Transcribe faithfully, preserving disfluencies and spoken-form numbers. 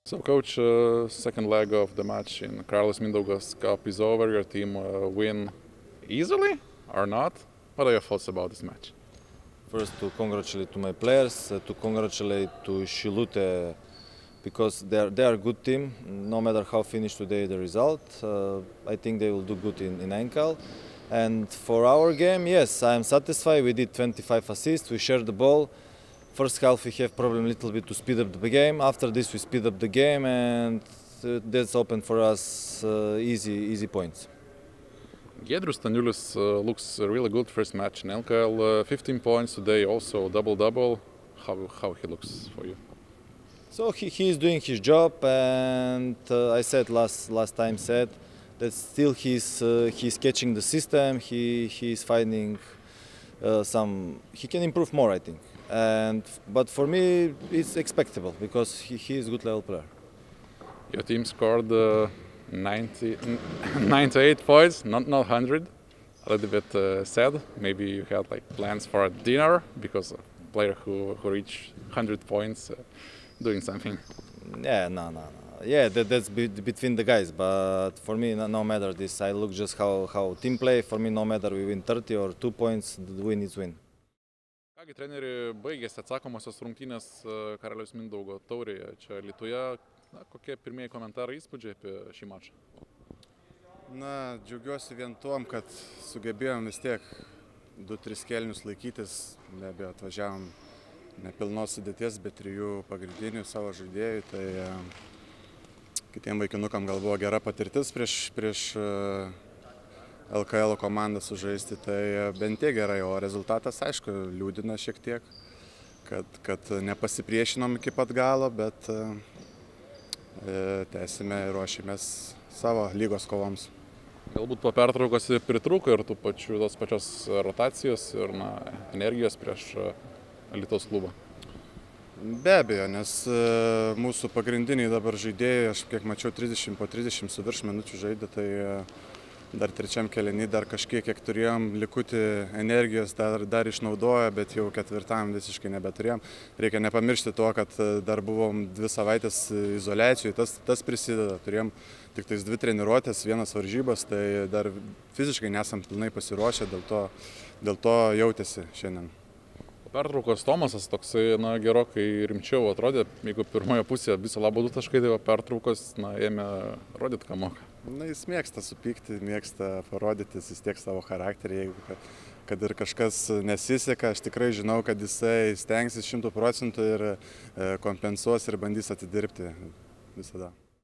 So, coach, uh, second leg of the match in Carlos Mindaugas Cup is over. Your team uh, win easily or not? What are your thoughts about this match? First, to congratulate to my players, uh, to congratulate to Shilute because they are, they are a good team. No matter how finished today the result, uh, I think they will do good in, in Ankal. And for our game, yes, I am satisfied. We did twenty-five assists. We shared the ball. First half we have problem a little bit to speed up the game. After this we speed up the game and uh, that's open for us uh, easy easy points. Giedrius Staniulis uh, looks a really good first match in L K L. Uh, fifteen points today, also double-double. How, how he looks for you? So he, he is doing his job, and uh, I said last last time said that still he's uh, he's catching the system. He he's finding uh, some. He can improve more, I think. And but for me it's expectable because he, he is a good level player. Your team scored uh, ninety, ninety-eight points, not not one hundred. A little bit uh, sad. Maybe you had like plans for a dinner because a player who who reached one hundred points uh, doing something. Yeah, no, no, no. Yeah, that, that's be, between the guys. But for me, no, no matter this. I look just how how team play. For me, no matter we win thirty or two points, the win is win. Kągi, treneri, baigėsi atsakomosios rungtynės Karaliaus Mindaugo taurėje čia Alytuje. Na, kokie pirmieji komentarai, įspūdžiai apie šį mačą? Na, džiaugiuosi vien tuom, kad sugebėjom vis tiek du tris kėlinius laikytis. Be abejo, atvažiavom ne pilnos sudėties, bet trijų pagrindinių savo žaidėjų. Tai kitiem vaikinukam gal buvo gera patirtis prieš, prieš L K L komandą sužaisti, tai bent tiek gerai, o rezultatas, aišku, liūdina šiek tiek, kad, kad nepasipriešinom iki pat galo, bet e, tęsime ir ruošimės savo lygos kovoms. Galbūt po pertraukos pritrūko ir tų pačių, tos pačios rotacijos ir na, energijos prieš Alytaus klubą. Be abejo, nes e, mūsų pagrindiniai dabar žaidėjai, aš kiek mačiau, trisdešimt po trisdešimt su virš minučių žaidė, tai e, dar trečiam kėliny dar kažkiek, kiek turėjom likutį energijos, dar, dar išnaudojo, bet jau ketvirtam visiškai nebeturėjom. Reikia nepamiršti to, kad dar buvom dvi savaitės izoliacijų, tas, tas prisideda. Turėjom tik tais dvi treniruotės, vienas varžybas, tai dar fiziškai nesam pilnai pasiruošę, dėl to, dėl to jautėsi šiandien. Po pertraukos Tomasas toksai, na, gerokai rimčiau atrodė, jeigu pirmoje pusėje viso labo du taškai, tai po pertraukos, na, ėmė rodyti, ką moka. Na, jis mėgsta supykti, mėgsta parodyti vis tiek savo charakterį, jeigu kad, kad ir kažkas nesiseka, aš tikrai žinau, kad jisai stengsis šimtų procentų ir kompensuos ir bandys atidirbti visada.